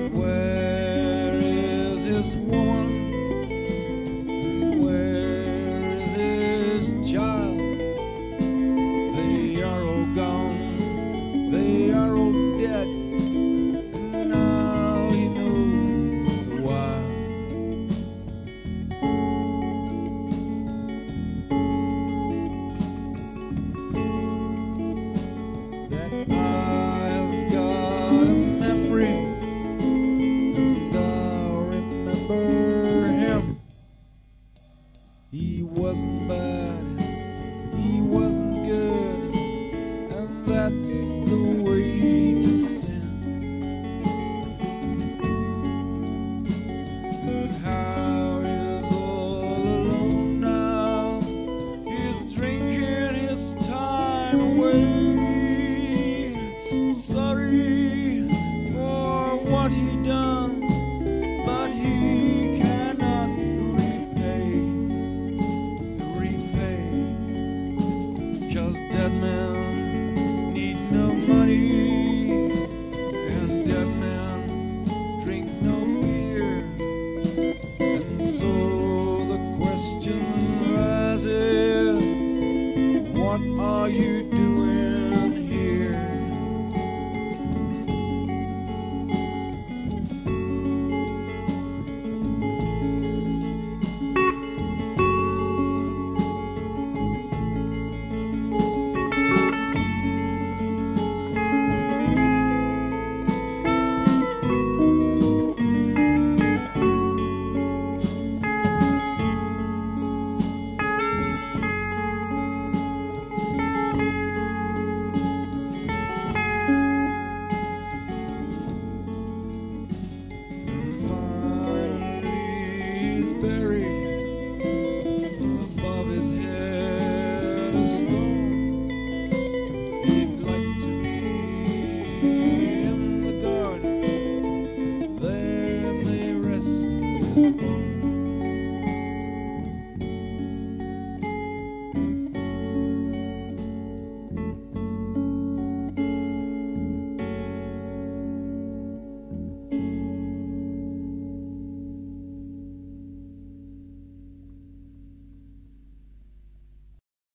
Where is his woman? Where is his child? They are all gone, they are all dead, and now he knows why. That I have got a memory, and I'll remember him. He wasn't bad, he wasn't good, and that's the way to sin. But how he's all alone now, he's drinking his time away. Sorry for what he done, but he cannot repay. 'Cause dead men need no money, and dead men drink no beer. And so the question rises, what are you doing here? There may rest his bones.